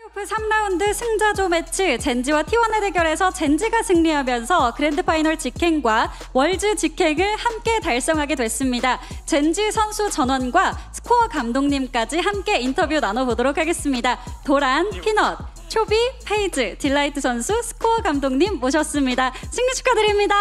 플레이오프 3라운드 승자조 매치 젠지와 T1의 대결에서 젠지가 승리하면서 그랜드파이널 직행과 월즈 직행을 함께 달성하게 됐습니다. 젠지 선수 전원과 스코어 감독님까지 함께 인터뷰 나눠보도록 하겠습니다. 도란, 피넛, 초비, 페이즈, 딜라이트 선수, 스코어 감독님 모셨습니다. 승리 축하드립니다.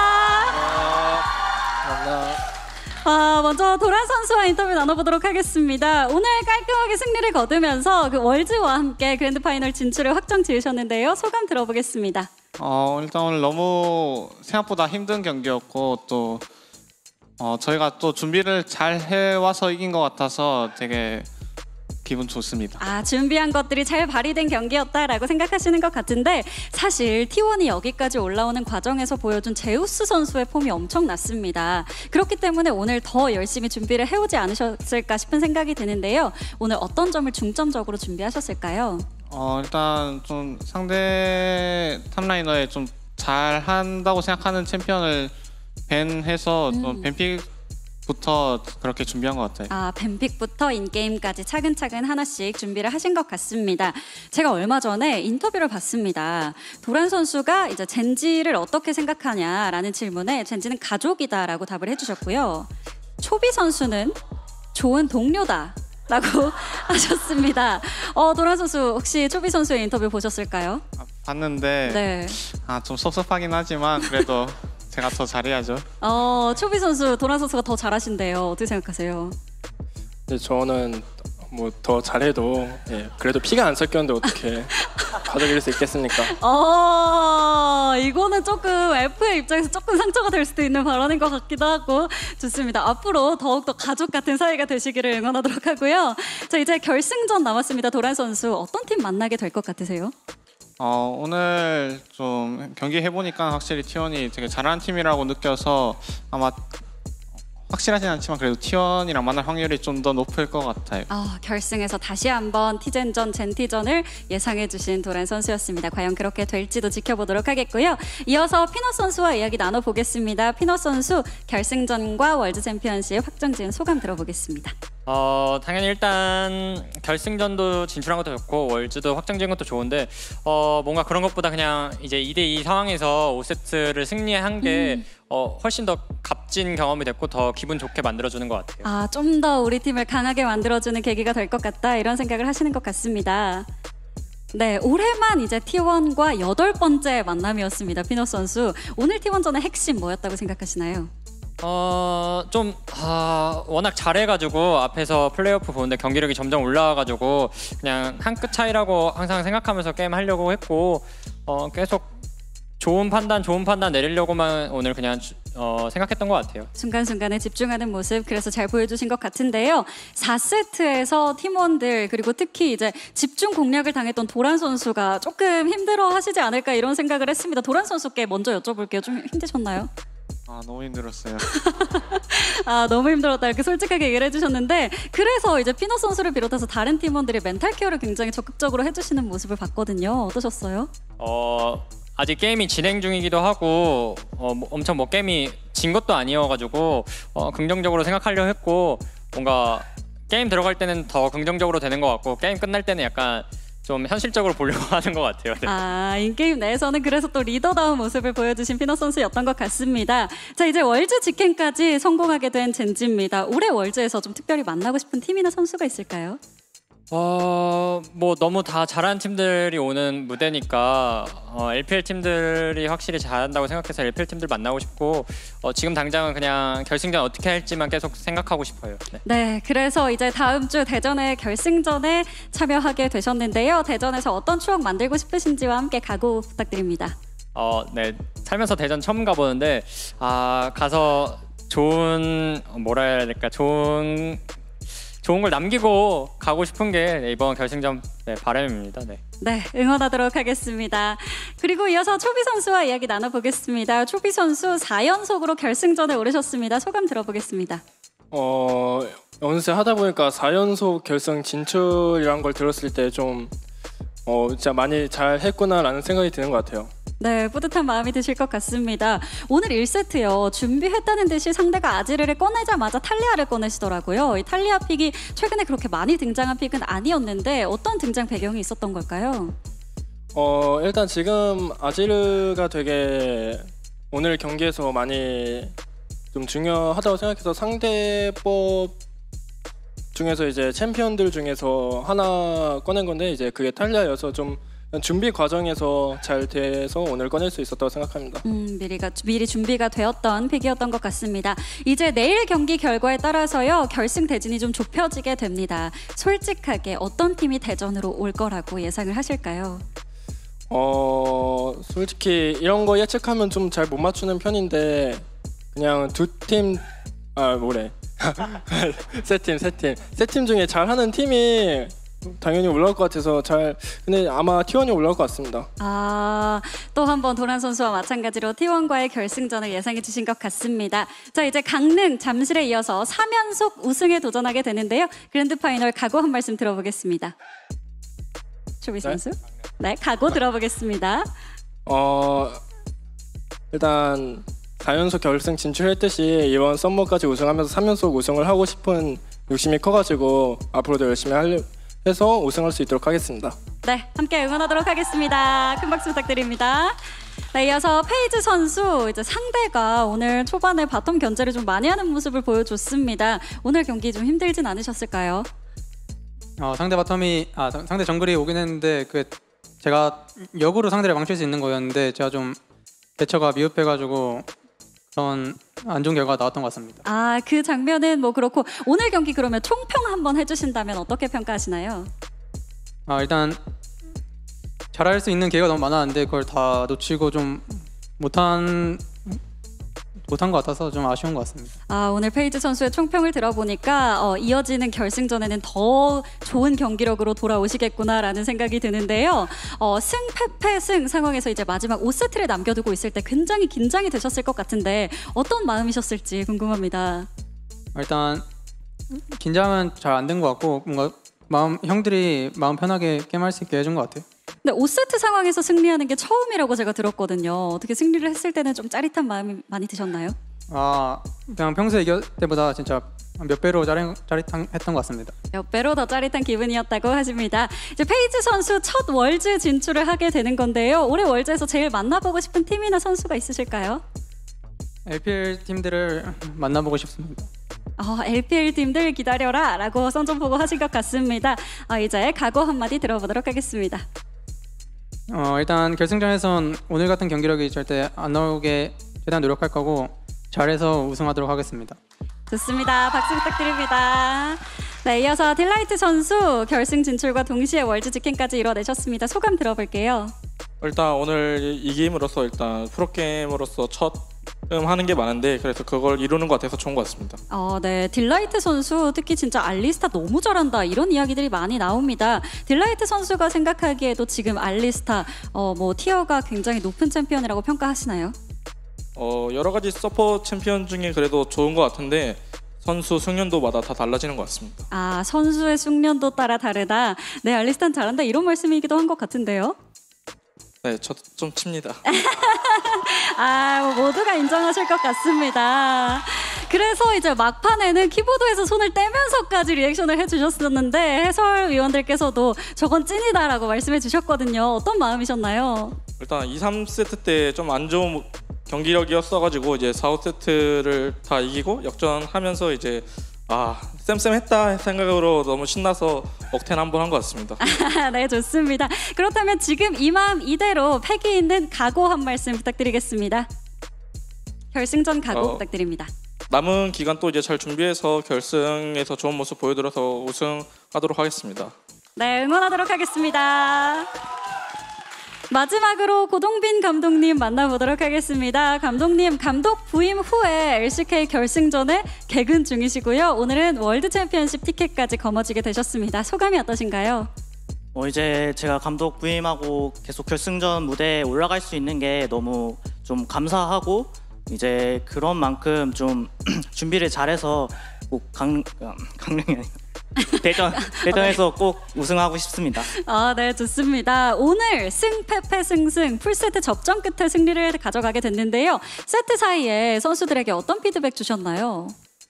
감사합니다. 먼저 도란 선수와 인터뷰 나눠보도록 하겠습니다. 오늘 깔끔하게 승리를 거두면서 그 월즈와 함께 그랜드 파이널 진출을 확정 지으셨는데요. 소감 들어보겠습니다. 일단 오늘 너무 생각보다 힘든 경기였고 또 저희가 또 준비를 잘 해와서 이긴 것 같아서 되게 기분 좋습니다. 준비한 것들이 잘 발휘된 경기였다라고 생각하시는 것 같은데 사실 T1이 여기까지 올라오는 과정에서 보여준 제우스 선수의 폼이 엄청났습니다. 그렇기 때문에 오늘 더 열심히 준비를 해오지 않으셨을까 싶은 생각이 드는데요. 오늘 어떤 점을 중점적으로 준비하셨을까요? 일단 좀 상대 탑라이너에 좀 잘한다고 생각하는 챔피언을 밴해서 좀 밴픽부터 그렇게 준비한 것 같아요. 밴픽부터 인게임까지 차근차근 하나씩 준비를 하신 것 같습니다. 제가 얼마 전에 인터뷰를 봤습니다. 도란 선수가 이제 젠지를 어떻게 생각하냐라는 질문에 젠지는 가족이다라고 답을 해주셨고요. 초비 선수는 좋은 동료다 라고 하셨습니다. 도란 선수 혹시 초비 선수의 인터뷰 보셨을까요? 봤는데 네. 좀 섭섭하긴 하지만 그래도 제가 더 잘해야죠. 초비 선수, 도란 선수가 더 잘하신대요. 어떻게 생각하세요? 네, 저는 뭐 더 잘해도 그래도 피가 안 섞였는데 어떻게 가족일 수 있겠습니까? 이거는 조금 F의 입장에서 조금 상처가 될 수도 있는 발언인 것 같기도 하고 좋습니다. 앞으로 더욱더 가족 같은 사이가 되시기를 응원하도록 하고요. 자, 이제 결승전 남았습니다. 도란 선수 어떤 팀 만나게 될 것 같으세요? 오늘 좀 경기 해보니까 확실히 T1이 되게 잘하는 팀이라고 느껴서 아마 확실하진 않지만 그래도 T1이랑 만날 확률이 좀 더 높을 것 같아요. 결승에서 다시 한번 T젠전, 젠티전을 예상해 주신 도란 선수였습니다. 과연 그렇게 될지도 지켜보도록 하겠고요. 이어서 피넛 선수와 이야기 나눠보겠습니다. 피넛 선수 결승전과 월드 챔피언십 확정 지은 소감 들어보겠습니다. 당연히 일단 결승전도 진출한 것도 좋고 월즈도 확정지은 것도 좋은데 뭔가 그런 것보다 그냥 이제 2대2 상황에서 5세트를 승리한 게 훨씬 더 값진 경험이 됐고 더 기분 좋게 만들어주는 것 같아요. 좀 더 우리 팀을 강하게 만들어주는 계기가 될 것 같다 이런 생각을 하시는 것 같습니다. 네, 올해만 이제 T1과 8번째 만남이었습니다. 피넛 선수, 오늘 T1전의 핵심 뭐였다고 생각하시나요? 워낙 잘해가지고 앞에서 플레이오프 보는데 경기력이 점점 올라와가지고 그냥 한 끗 차이라고 항상 생각하면서 게임 하려고 했고 계속 좋은 판단 내리려고만 오늘 그냥 생각했던 것 같아요. 순간순간에 집중하는 모습 그래서 잘 보여주신 것 같은데요. 4세트에서 팀원들 그리고 특히 이제 집중 공략을 당했던 도란 선수가 조금 힘들어하시지 않을까 이런 생각을 했습니다. 도란 선수께 먼저 여쭤볼게요. 좀 힘드셨나요? 너무 힘들었어요. 너무 힘들었다 이렇게 솔직하게 얘기를 해주셨는데 그래서 이제 피넛 선수를 비롯해서 다른 팀원들이 멘탈 케어를 굉장히 적극적으로 해주시는 모습을 봤거든요. 어떠셨어요? 아직 게임이 진행 중이기도 하고 엄청 게임이 진 것도 아니어가지고 긍정적으로 생각하려 했고 뭔가 게임 들어갈 때는 더 긍정적으로 되는 것 같고 게임 끝날 때는 약간 좀 현실적으로 보려고 하는 것 같아요. 네. 인게임 내에서는 그래서 또 리더다운 모습을 보여주신 피넛 선수였던 것 같습니다. 자, 이제 월즈 직행까지 성공하게 된 젠지입니다. 올해 월즈에서 좀 특별히 만나고 싶은 팀이나 선수가 있을까요? 뭐 너무 다 잘하는 팀들이 오는 무대니까 LPL 팀들이 확실히 잘한다고 생각해서 LPL 팀들 만나고 싶고 지금 당장은 그냥 결승전 어떻게 할지만 계속 생각하고 싶어요. 네, 그래서 이제 다음 주 대전의 결승전에 참여하게 되셨는데요. 대전에서 어떤 추억 만들고 싶으신지와 함께 각오 부탁드립니다. 네, 살면서 대전 처음 가보는데 가서 좋은 뭐라 해야 될까 좋은 걸 남기고 가고 싶은 게 이번 결승전 바람입니다. 네, 응원하도록 하겠습니다. 그리고 이어서 초비 선수와 이야기 나눠보겠습니다. 초비 선수 4연속으로 결승전에 오르셨습니다. 소감 들어보겠습니다. 연습하다 보니까 4연속 결승 진출이란 걸 들었을 때 좀 진짜 많이 잘 했구나라는 생각이 드는 것 같아요. 네, 뿌듯한 마음이 드실 것 같습니다. 오늘 1세트요. 준비했다는 듯이 상대가 아지르를 꺼내자마자 탈리아를 꺼내시더라고요. 이 탈리아 픽이 최근에 그렇게 많이 등장한 픽은 아니었는데 어떤 등장 배경이 있었던 걸까요? 일단 지금 아지르가 되게 오늘 경기에서 많이 좀 중요하다고 생각해서 상대법 중에서 이제 챔피언들 중에서 하나 꺼낸 건데 이제 그게 탈리아여서 좀 준비 과정에서 잘 돼서 오늘 꺼낼 수 있었다고 생각합니다. 미리 준비가 되었던 픽이었던 것 같습니다. 이제 내일 경기 결과에 따라서요 결승 대진이 좀 좁혀지게 됩니다. 솔직하게 어떤 팀이 대전으로 올 거라고 예상을 하실까요? 솔직히 이런 거 예측하면 좀 잘 못 맞추는 편인데 그냥 세 팀 중에 잘하는 팀이 당연히 올라올 것 같아서 근데 아마 T1이 올라올 것 같습니다. 또 한 번 도란 선수와 마찬가지로 T1과의 결승전을 예상해 주신 것 같습니다. 자, 이제 강릉, 잠실에 이어서 3연속 우승에 도전하게 되는데요. 그랜드 파이널 각오 한 말씀 들어보겠습니다. 초비 선수? 네, 각오 들어보겠습니다. 일단 4연속 결승 진출했듯이 이번 썸머까지 우승하면서 3연속 우승을 하고 싶은 욕심이 커가지고 앞으로도 열심히 해서 우승할 수 있도록 하겠습니다. 네, 함께 응원하도록 하겠습니다. 큰 박수 부탁드립니다. 네, 이어서 페이즈 선수 이제 상대가 오늘 초반에 바텀 견제를 좀 많이 하는 모습을 보여줬습니다. 오늘 경기 좀 힘들진 않으셨을까요? 상대 상대 정글이 오긴 했는데 제가 역으로 상대를 망칠 수 있는 거였는데 제가 좀 대처가 미흡해가지고 그런 안 좋은 결과가 나왔던 것 같습니다. 그 장면은 뭐 그렇고 오늘 경기 그러면 총평 한번 해주신다면 어떻게 평가하시나요? 일단 잘할 수 있는 기회가 너무 많았는데 그걸 다 놓치고 좀 못한 것 같아서 좀 아쉬운 것 같습니다. 오늘 페이즈 선수의 총평을 들어보니까 이어지는 결승전에는 더 좋은 경기력으로 돌아오시겠구나라는 생각이 드는데요. 승패패승 상황에서 이제 마지막 5세트를 남겨두고 있을 때 굉장히 긴장이 되셨을 것 같은데 어떤 마음이셨을지 궁금합니다. 일단 긴장은 잘 안 된 것 같고 뭔가 형들이 마음 편하게 게임할 수 있게 해준 것 같아요. 근데 5세트 상황에서 승리하는 게 처음이라고 제가 들었거든요. 어떻게 승리를 했을 때는 좀 짜릿한 마음이 많이 드셨나요? 그냥 평소에 이겼을 때보다 진짜 몇 배로 짜릿했던 것 같습니다. 몇 배로 더 짜릿한 기분이었다고 하십니다. 이제 페이즈 선수 첫 월즈 진출을 하게 되는 건데요. 올해 월즈에서 제일 만나보고 싶은 팀이나 선수가 있으실까요? LPL 팀들을 만나보고 싶습니다. LPL 팀들 기다려라 라고 선전 보고 하신 것 같습니다. 이제 각오 한마디 들어보도록 하겠습니다. 일단 결승전에선 오늘 같은 경기력이 절대 안 나오게 최대한 노력할 거고 잘해서 우승하도록 하겠습니다. 좋습니다. 박수 부탁드립니다. 네, 이어서 딜라이트 선수 결승 진출과 동시에 월즈 직행까지 이뤄내셨습니다. 소감 들어볼게요. 일단 오늘 이김으로써 일단 프로게이머로서 첫 하는 게 많은데 그래서 그걸 이루는 것 같아서 좋은 것 같습니다. 네, 딜라이트 선수 특히 진짜 알리스타 너무 잘한다 이런 이야기들이 많이 나옵니다. 딜라이트 선수가 생각하기에도 지금 알리스타 티어가 굉장히 높은 챔피언이라고 평가하시나요? 여러 가지 서포 챔피언 중에 그래도 좋은 것 같은데 선수 숙련도마다 다 달라지는 것 같습니다. 선수의 숙련도 따라 다르다. 네, 알리스타는 잘한다 이런 말씀이기도 한 것 같은데요. 네, 저도 좀 칩니다. 모두가 인정하실 것 같습니다. 그래서 이제 막판에는 키보드에서 손을 떼면서까지 리액션을 해주셨었는데 해설위원들께서도 저건 찐이다라고 말씀해 주셨거든요. 어떤 마음이셨나요? 일단 2, 3세트 때 좀 안 좋은 경기력이었어가지고 이제 4, 5세트를 다 이기고 역전하면서 이제 쌤쌤했다 생각으로 너무 신나서 억텐 한번 한 것 같습니다. 네, 좋습니다. 그렇다면 지금 이 마음 이대로 패기 있는 각오 한 말씀 부탁드리겠습니다. 결승전 각오 부탁드립니다. 남은 기간 또 이제 잘 준비해서 결승에서 좋은 모습 보여드려서 우승하도록 하겠습니다. 네, 응원하도록 하겠습니다. 마지막으로 고동빈 감독님 만나보도록 하겠습니다. 감독님, 감독 부임 후에 LCK 결승전에 개근 중이시고요. 오늘은 월드 챔피언십 티켓까지 거머쥐게 되셨습니다. 소감이 어떠신가요? 이제 제가 감독 부임하고 계속 결승전 무대에 올라갈 수 있는 게 너무 좀 감사하고 이제 그런 만큼 좀 준비를 잘해서 꼭 강릉이 아니라 대전에서 꼭 우승하고 싶습니다. 네, 좋습니다. 오늘 승패패승승 풀세트 접전 끝에 승리를 가져가게 됐는데요. 세트 사이에 선수들에게 어떤 피드백 주셨나요?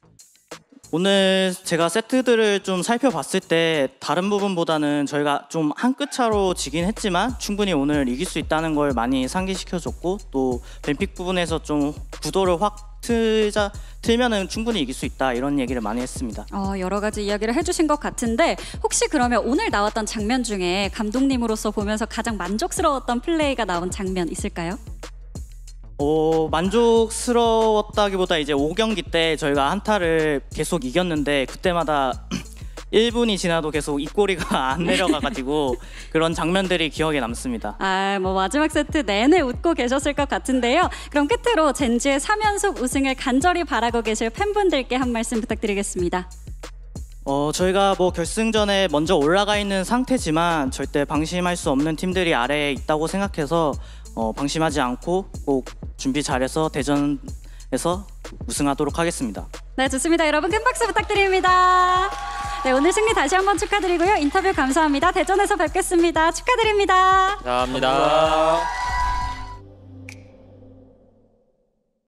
오늘 제가 세트들을 좀 살펴봤을 때 다른 부분보다는 저희가 좀 한 끗 차로 지긴 했지만 충분히 오늘 이길 수 있다는 걸 많이 상기시켜줬고 또 뱀픽 부분에서 좀 구도를 확 틀면은 충분히 이길 수 있다 이런 얘기를 많이 했습니다. 여러 가지 이야기를 해주신 것 같은데 혹시 그러면 오늘 나왔던 장면 중에 감독님으로서 보면서 가장 만족스러웠던 플레이가 나온 장면 있을까요? 만족스러웠다기보다 이제 5경기 때 저희가 한타를 계속 이겼는데 그때마다 1분이 지나도 계속 입꼬리가 안 내려가가지고 그런 장면들이 기억에 남습니다. 뭐 마지막 세트 내내 웃고 계셨을 것 같은데요. 그럼 끝으로 젠지의 3연속 우승을 간절히 바라고 계실 팬분들께 한 말씀 부탁드리겠습니다. 저희가 뭐 결승전에 먼저 올라가 있는 상태지만 절대 방심할 수 없는 팀들이 아래에 있다고 생각해서 방심하지 않고 꼭 준비 잘해서 대전에서 우승하도록 하겠습니다. 네, 좋습니다. 여러분 큰 박수 부탁드립니다. 네, 오늘 승리 다시 한번 축하드리고요. 인터뷰 감사합니다. 대전에서 뵙겠습니다. 축하드립니다. 감사합니다.